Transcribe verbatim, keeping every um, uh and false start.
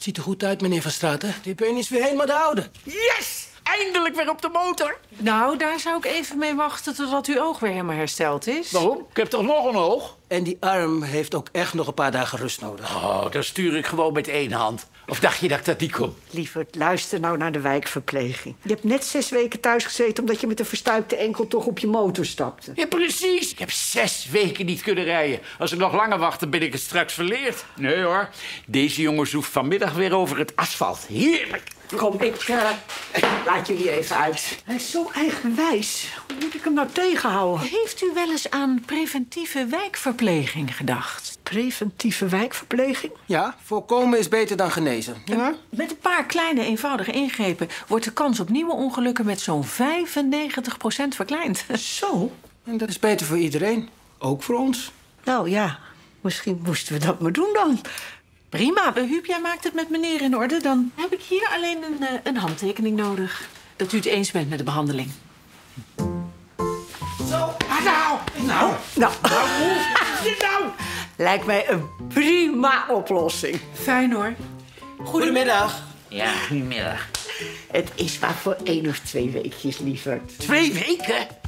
Het ziet er goed uit, meneer Van Straten. Die been is weer helemaal de oude. Yes! Eindelijk weer op de motor. Nou, daar zou ik even mee wachten totdat uw oog weer helemaal hersteld is. Waarom? Ik heb toch nog een oog? En die arm heeft ook echt nog een paar dagen rust nodig. Oh, dan stuur ik gewoon met één hand. Of dacht je dat ik dat niet kon? Lieverd, luister nou naar de wijkverpleging. Je hebt net zes weken thuis gezeten omdat je met een verstuipte enkel toch op je motor stapte. Ja, precies. Ik heb zes weken niet kunnen rijden. Als ik nog langer wacht, dan ben ik het straks verleerd. Nee hoor, deze jongen zoeft vanmiddag weer over het asfalt. Heerlijk. Kom, ik uh, laat jullie even uit. Hij is zo eigenwijs. Hoe moet ik hem nou tegenhouden? Heeft u wel eens aan preventieve wijkverpleging gedacht? Preventieve wijkverpleging? Ja, voorkomen is beter dan genezen. Ja? Met een paar kleine, eenvoudige ingrepen wordt de kans op nieuwe ongelukken met zo'n vijfennegentig procent verkleind. Zo? En dat is beter voor iedereen. Ook voor ons. Nou ja, misschien moesten we dat maar doen dan. Prima, Huub, jij maakt het met meneer in orde. Dan heb ik hier alleen een, uh, een handtekening nodig. Dat u het eens bent met de behandeling. Zo, ah, nou. Nou, Nou, nou, hoe is dit nou? lijkt mij een prima oplossing. Fijn hoor. Goedemiddag. Ja, goedemiddag. Het is maar voor één of twee weekjes, lieverd. Twee weken?